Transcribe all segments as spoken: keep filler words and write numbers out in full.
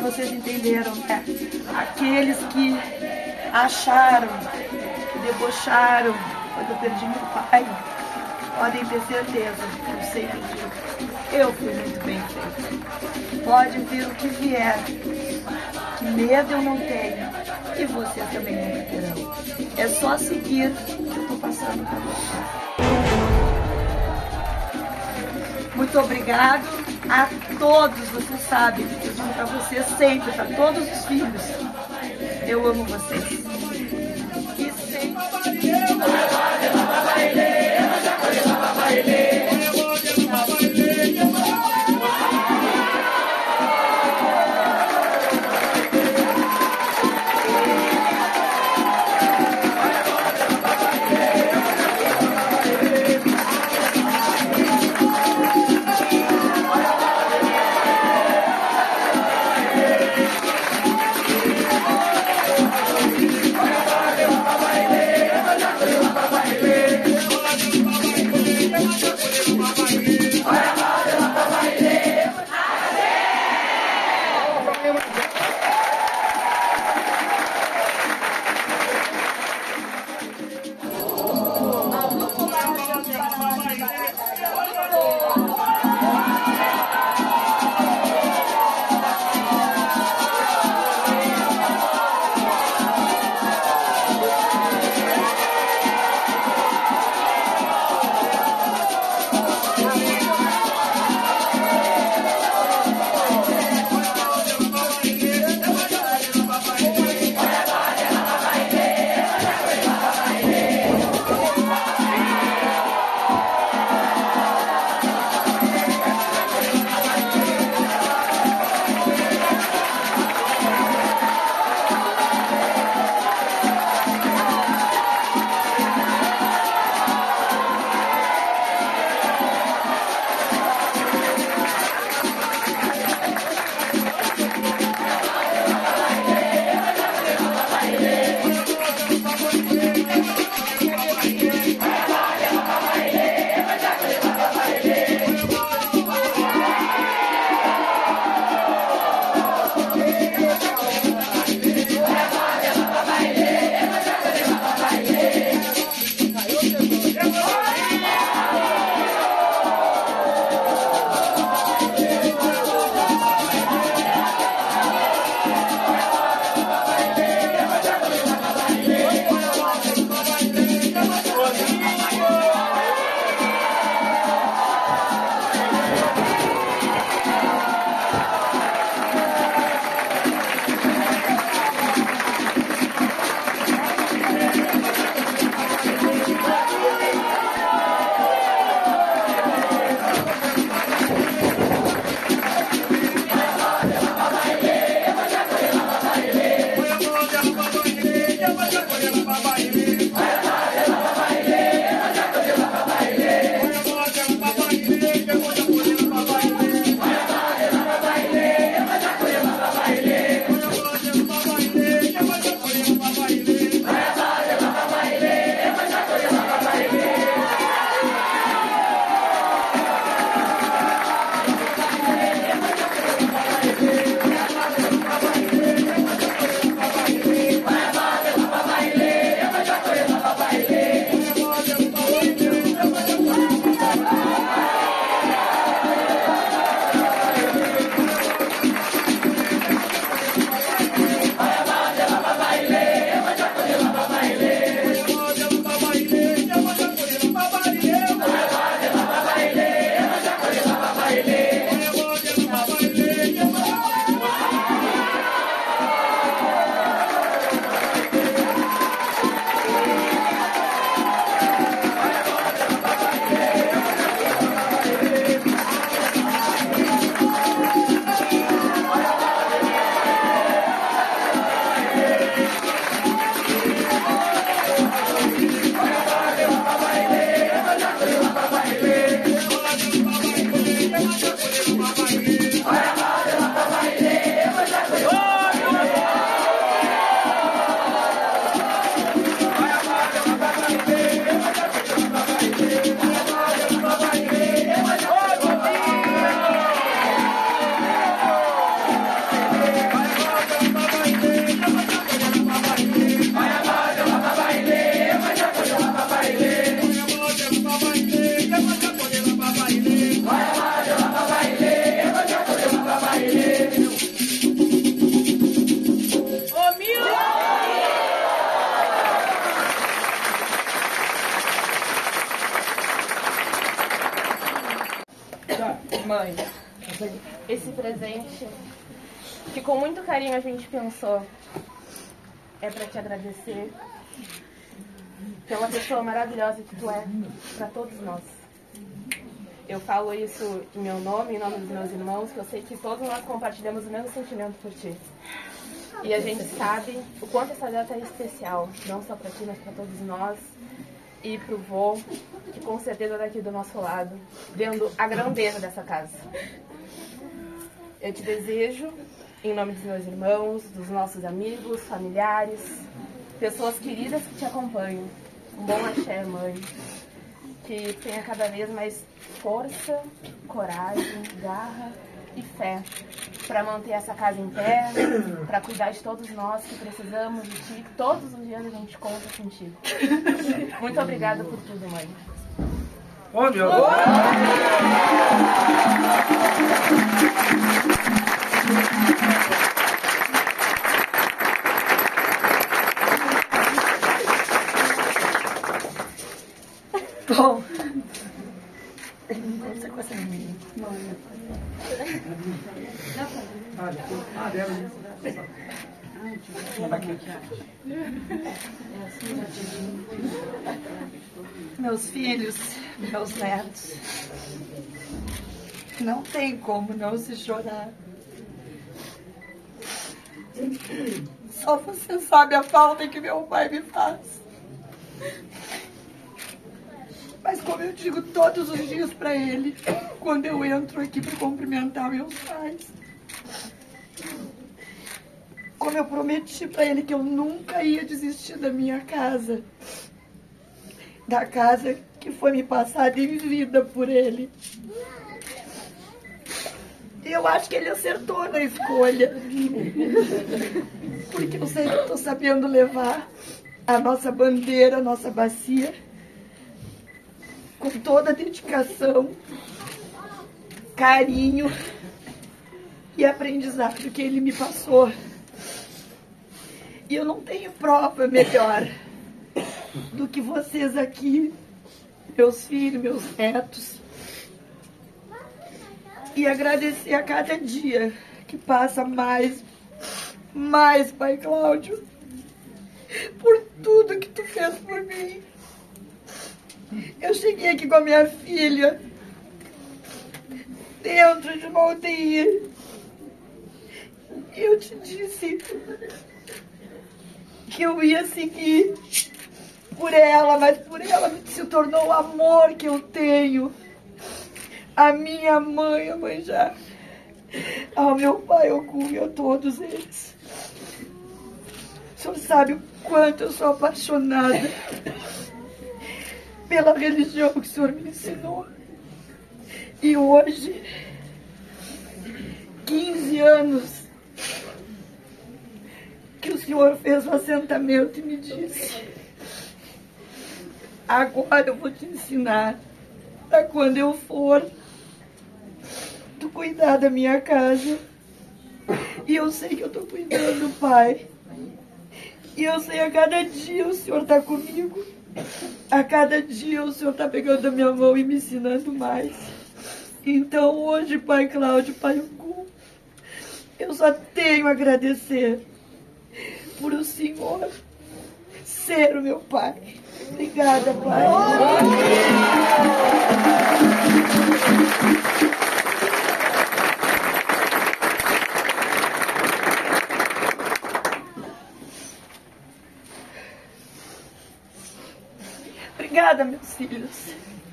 vocês entenderam, né? Aqueles que acharam, que debocharam quando eu perdi meu pai, podem ter certeza, eu sei que digo, eu fui muito bem feita. Pode vir o que vier, que medo eu não tenho, e vocês também nunca terão. É só seguir o que eu estou passando para vocês. Muito obrigado a todos, vocês sabem, eu digo para vocês sempre, para todos os filhos, eu amo vocês. E sempre... presente que com muito carinho a gente pensou. É para te agradecer pela pessoa maravilhosa que tu é para todos nós. Eu falo isso em meu nome, em nome dos meus irmãos, que eu sei que todos nós compartilhamos o mesmo sentimento por ti. E a gente sabe o quanto essa data é especial, não só para ti, mas para todos nós. E pro vô, que com certeza está aqui do nosso lado, vendo a grandeza dessa casa. Eu te desejo, em nome dos meus irmãos, dos nossos amigos, familiares, pessoas queridas que te acompanham, um bom axé, mãe, que tenha cada vez mais força, coragem, garra e fé para manter essa casa em pé, para cuidar de todos nós que precisamos de ti. Todos os dias a gente conta contigo. Muito obrigada por tudo, mãe. Ô, meu Bom, tem que conversar com essa menina. Ah, dela. Meus filhos, meus netos, não tem como não se chorar. Só você sabe a falta que meu pai me faz. Mas como eu digo todos os dias para ele, quando eu entro aqui para cumprimentar meus pais, como eu prometi para ele que eu nunca ia desistir da minha casa, da casa que foi me passada em vida por ele. Eu acho que ele acertou na escolha, porque eu sei que eu estou sabendo levar a nossa bandeira, a nossa bacia, com toda a dedicação, carinho e aprendizado que ele me passou. E eu não tenho prova melhor do que vocês aqui, meus filhos, meus netos. E agradecer a cada dia que passa mais, mais, Pai Cláudio, por tudo que tu fez por mim. Eu cheguei aqui com a minha filha, dentro de uma U T I. E eu te disse que eu ia seguir por ela, mas por ela se tornou o amor que eu tenho. A minha mãe, a mãe já, ao meu pai, ao Gu e a todos eles. O senhor sabe o quanto eu sou apaixonada pela religião que o senhor me ensinou. E hoje, quinze anos, que o senhor fez o assentamento e me disse: agora eu vou te ensinar, para quando eu for, tu cuidar da minha casa. E eu sei que eu estou cuidando, Pai. E eu sei a cada dia o senhor está comigo. A cada dia o senhor está pegando a minha mão e me ensinando mais. Então hoje, Pai Cláudio, Pai Gu, eu só tenho a agradecer por o senhor ser o meu pai. Obrigada, Pai. Obrigada, meus filhos.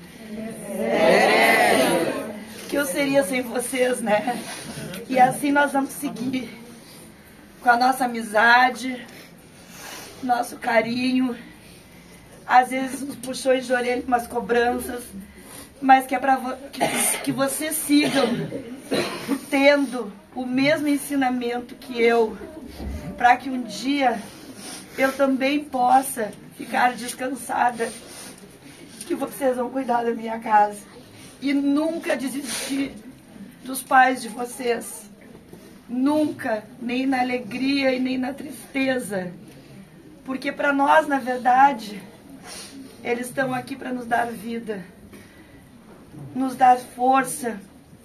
É. Que eu seria sem vocês, né? E assim nós vamos seguir com a nossa amizade, nosso carinho, às vezes uns puxões de orelha, umas cobranças, mas que é para vo que, que vocês sigam tendo o mesmo ensinamento que eu, para que um dia eu também possa ficar descansada, que vocês vão cuidar da minha casa e nunca desistir dos pais de vocês, nunca, nem na alegria e nem na tristeza, porque para nós, na verdade, eles estão aqui para nos dar vida, nos dar força,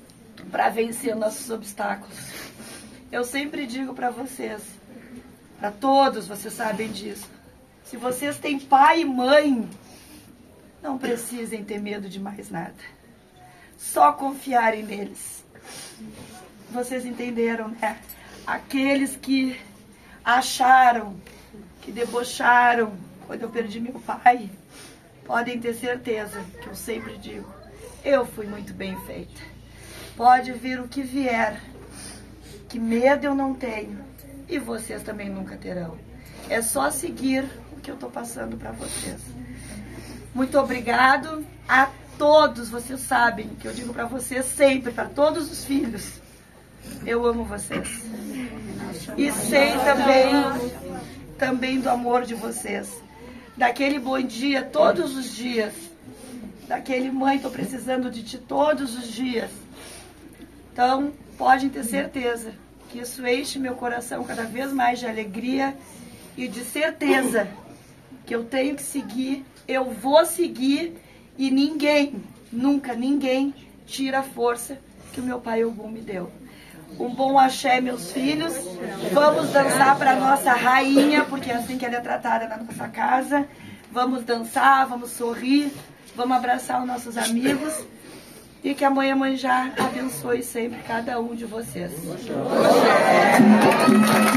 para vencer nossos obstáculos. Eu sempre digo para vocês, para todos, vocês sabem disso, se vocês têm pai e mãe, não precisem ter medo de mais nada. Só confiarem neles. Vocês entenderam, né? Aqueles que acharam, que debocharam quando eu perdi meu pai, podem ter certeza que eu sempre digo, eu fui muito bem feita. Pode vir o que vier, que medo eu não tenho e vocês também nunca terão. É só seguir o que eu estou passando para vocês. Muito obrigado a todos, vocês sabem que eu digo para vocês sempre, para todos os filhos, eu amo vocês. E sei também, também do amor de vocês. Daquele bom dia todos os dias. Daquele mãe, estou precisando de ti todos os dias. Então, podem ter certeza que isso enche meu coração cada vez mais de alegria e de certeza que eu tenho que seguir, eu vou seguir e ninguém, nunca ninguém tira a força que o meu pai Ogum me deu. Um bom axé, meus filhos. Vamos dançar para a nossa rainha, porque é assim que ela é tratada na nossa casa. Vamos dançar, vamos sorrir, vamos abraçar os nossos amigos. E que a Mãe Iemanjá abençoe sempre cada um de vocês.